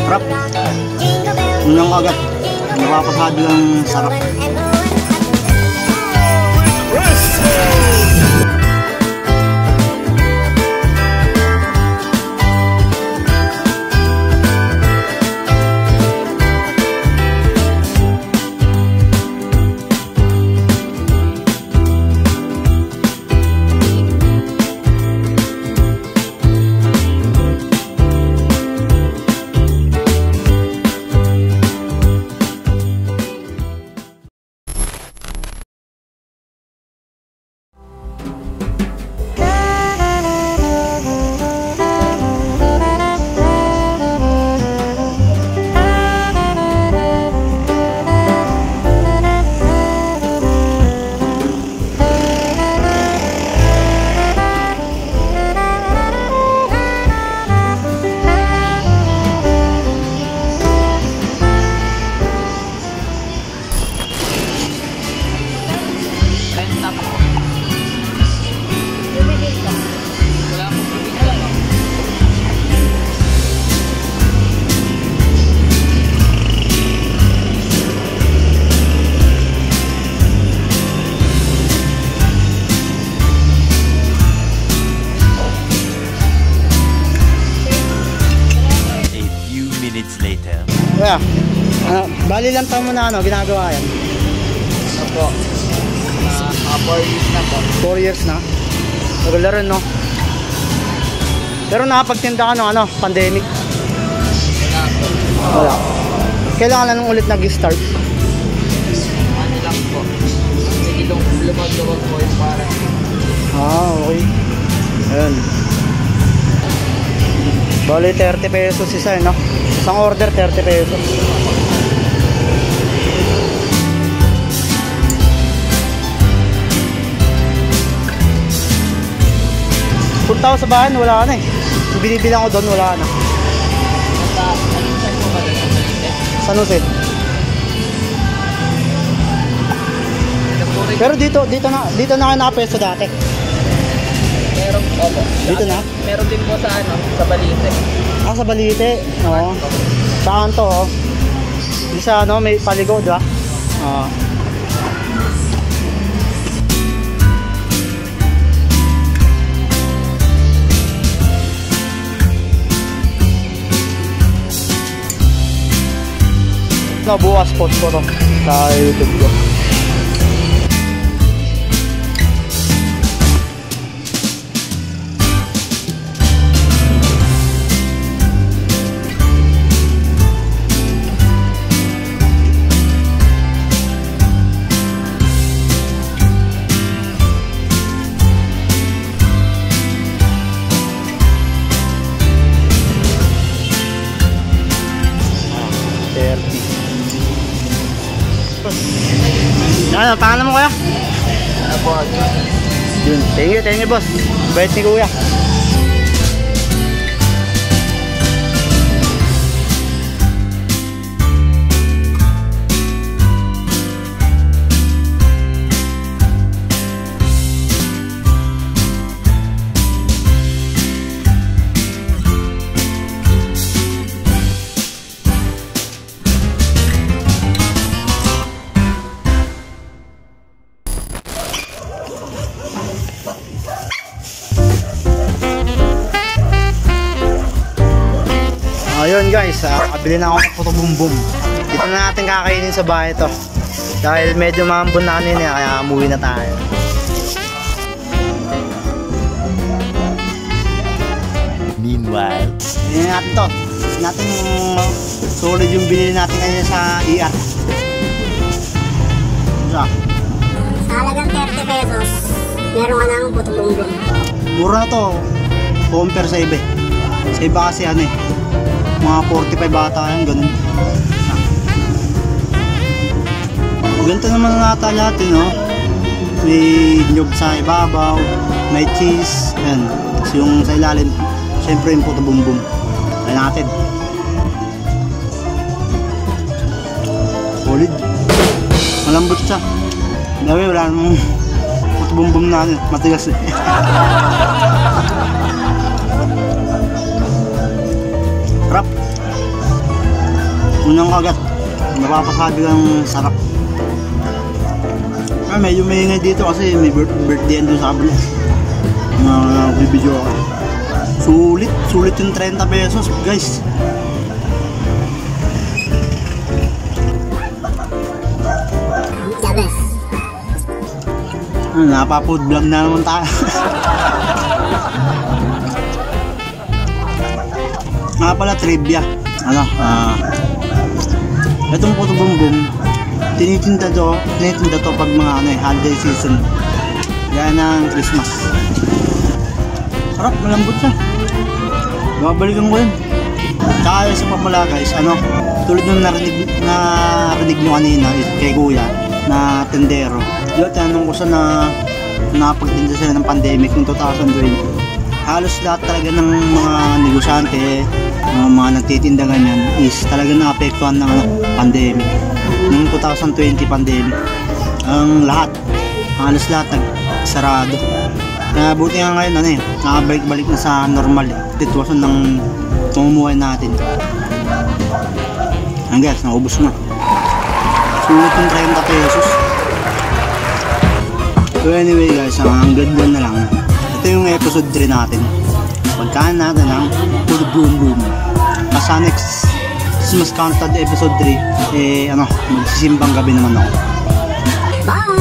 Sarap. Unang agad. Napapasado lang sarap. Kaya, bali lang taon mo na ginagawa yan? Opo. 4 years na po. 4 years na? Regular rin, no? Pero nakapagtinda ka ng pandemic? Wala po. Wala. Kailangan na nung ulit nag-start? Ano lang po. Sige, lumag-lumag po yung parang. Okay. Ayun. Bali 30 pesos isa, no? Isang order 30 pesos. Punta ako sa bahay, wala na eh. Binibilang ko doon, wala na. San Jose. Pero dito na kayo nakapesto dati. Meron po. Dito na? Meron din po sa Balite. Sa Balite. Oo. Saan to, oh? Di sa may paligo, di ba? Oo. Bukas post ko to sa YouTube ko. Ano, pangalan mo kuya? Apo, yun. Thank you boss. Bait ni kuya. Ayun guys, kabili na ako ng puto bumbum. Dito na natin kakainin sa bahay to. Dahil medyo maambon na kanina, kaya umuwi na tayo. Meanwhile, Hindi natin to. Hindi natin solid yung binili natin kanina sa ER. Sa halagang 30 pesos, meron ka ng puto bumbum. mura na to. Compare sa iba. Sa iba kasi mga 45 bata yan, ganun. Ganito naman nata lahat, may nyog sa ibabaw, may cheese, yan. Tapos yung sa ilalim, syempre yung puto bumbum. Ayan natin. Solid. Malambot siya. Dami, wala namang puto bumbum na matigas eh. Sarap. agad. Napapasabi kang sarap. Medyo maingay dito kasi may birthday doon sa kabila. Bibidyo ako. Sulit yung 30 pesos guys. The best. Napapood vlog na naman tayo. Nga pala trivia. Itong puto bumbum, tinitinda to pag mga holiday season. Gaya ng Christmas. Sarap, malambot siya. Babalikan ko yun. Tsaka isa pa pala guys, tulad nung narinig nyo kanina kay kuya na tendero. Diba, tinanong ko siya na napagtinda sila ng pandemic ng 2020. Halos lahat talaga ng mga negosyante, mga nagtitinda ganyan is talaga naapektuhan ng pandemic. Noong 2020 pandemic, ang halos lahat nagsarado. Kaya buti nga ngayon nakabalik-balik na sa normal sitwasyon ng pamumuhay natin. Ang guys, naubos na. Sulit yung 30 pesos. So anyway guys, ang ganda na lang. Ito yung episode 3 natin. Pagkaan natin ang Puto Bumbum. Sa next Christmas Countdown episode 3, magsisimbang gabi naman ako. Bye!